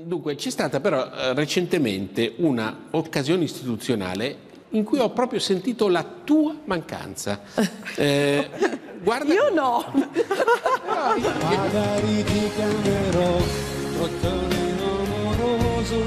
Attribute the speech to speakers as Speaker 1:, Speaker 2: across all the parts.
Speaker 1: Dunque, c'è stata però recentemente una occasione istituzionale in cui ho proprio sentito la tua mancanza. Guarda,
Speaker 2: io no.
Speaker 3: Magari ti chiamerò Rotolino amoroso,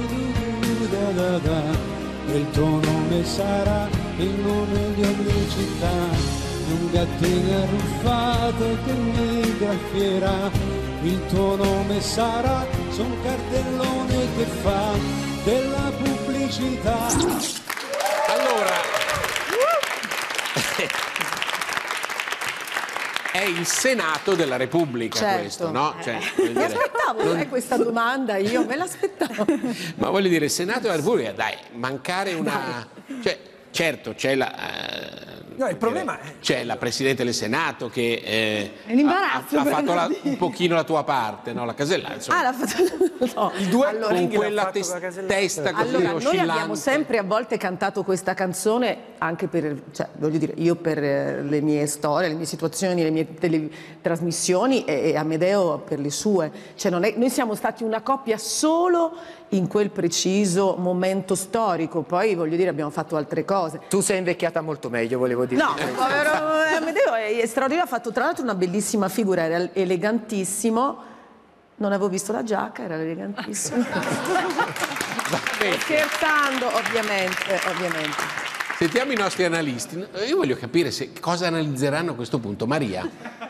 Speaker 3: e il tuo nome sarà il nome di ogni città. Un gattino arruffato che mi graffierà, il tuo nome sarà su un cartellone che fa della pubblicità.
Speaker 1: allora, è il Senato della Repubblica,
Speaker 2: Certo.
Speaker 1: questo, no? Cioè,
Speaker 2: Mi aspettavo questa domanda, io me l'aspettavo.
Speaker 1: ma voglio dire, Senato della Repubblica, dai, mancare una... Cioè, certo, c'è la...
Speaker 4: No, il problema è...
Speaker 1: C'è la Presidente del Senato che
Speaker 2: È un imbarazzo
Speaker 1: ha
Speaker 2: per
Speaker 1: fatto
Speaker 2: me.
Speaker 1: un pochino la tua parte, no? La Casella, insomma.
Speaker 2: L'ha fatto... No.
Speaker 4: Il duetto
Speaker 2: Allora,
Speaker 1: con
Speaker 4: Ringhi l'ha
Speaker 1: quella
Speaker 4: fatto con la Casella.
Speaker 1: testa così
Speaker 2: Allora, noi
Speaker 1: oscillante.
Speaker 2: abbiamo sempre a volte cantato questa canzone anche per, cioè, voglio dire, io per le mie storie, le mie situazioni, le mie trasmissioni e Amedeo per le sue. Cioè, non è, noi siamo stati una coppia solo in quel preciso momento storico, poi voglio dire abbiamo fatto altre cose.
Speaker 5: Tu sei invecchiata molto meglio, volevo dire.
Speaker 2: No, povero Amedeo è straordinario, ha fatto tra l'altro una bellissima figura, era elegantissimo. Non avevo visto la giacca, era elegantissimo. Scherzando, ovviamente.
Speaker 1: Sentiamo i nostri analisti. Io voglio capire cosa analizzeranno a questo punto. Maria.